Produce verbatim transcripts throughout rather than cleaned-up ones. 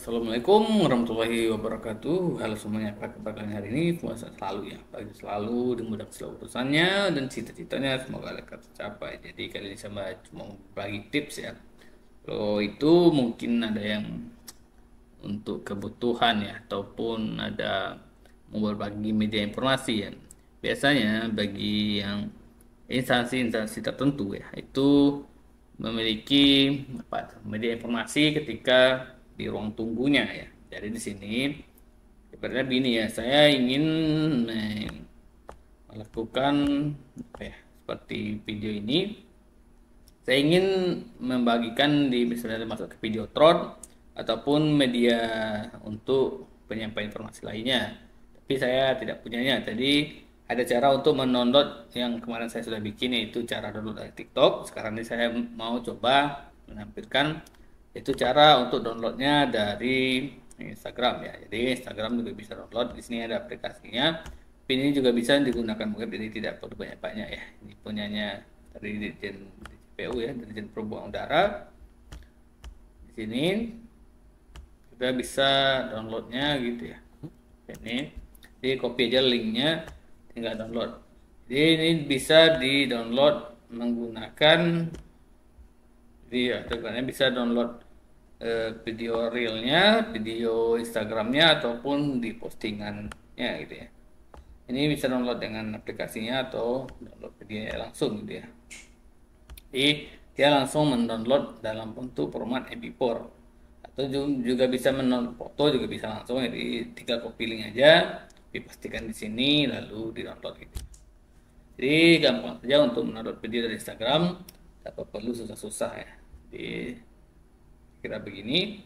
Assalamualaikum warahmatullahi wabarakatuh. Halo semuanya, apa kabar kalian hari ini? Puasa selalu ya, pagi selalu, dimudahkan selalu urusannya dan cita-citanya semoga akan tercapai. Jadi kali ini saya cuma mau bagi tips ya. Kalau itu mungkin ada yang untuk kebutuhan ya, ataupun ada mau berbagi media informasi ya. Biasanya bagi yang instansi-instansi tertentu ya, itu memiliki apa media informasi ketika di ruang tunggunya ya. Jadi di sini sebenarnya begini ya, saya ingin eh, melakukan apa ya, seperti video ini. Saya ingin membagikan di misalnya masuk ke Videotron ataupun media untuk penyampaian informasi lainnya. Tapi saya tidak punyanya. Jadi ada cara untuk mendownload yang kemarin saya sudah bikin, yaitu cara download dari TikTok. Sekarang ini saya mau coba menampilkan itu cara untuk downloadnya dari Instagram ya. Jadi Instagram juga bisa download. Di sini ada aplikasinya. Tapi ini juga bisa digunakan web, jadi tidak perlu banyak-banyak ya. Ini punyanya dari Dirjen P U ya, Dirjen Perhubungan Udara. Di sini kita bisa downloadnya gitu ya. Ini, di copy aja linknya, tinggal download. Jadi ini bisa di download menggunakan, jadi ya, bisa download eh, video realnya, video Instagramnya ataupun di postingannya gitu ya. Ini bisa download dengan aplikasinya atau download videonya langsung gitu ya. Jadi dia langsung mendownload dalam bentuk format M P empat atau juga bisa mendownload foto, juga bisa langsung. Jadi tinggal copy link aja, dipastikan di sini lalu di download gitu. Jadi gampang saja untuk mendownload video dari Instagram tanpa perlu susah-susah ya. Jadi kira begini.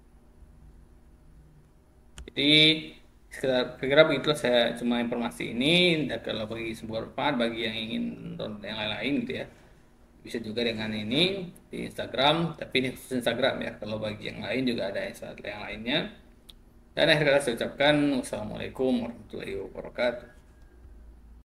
Jadi kira-kira begitulah, saya cuma informasi ini. Dan kalau bagi sebuah manfaat bagi yang ingin download yang lain-lain gitu ya, bisa juga dengan ini di Instagram, tapi ini khusus Instagram ya. Kalau bagi yang lain juga ada yang lainnya. Dan akhirnya saya ucapkan wassalamualaikum warahmatullahi wabarakatuh.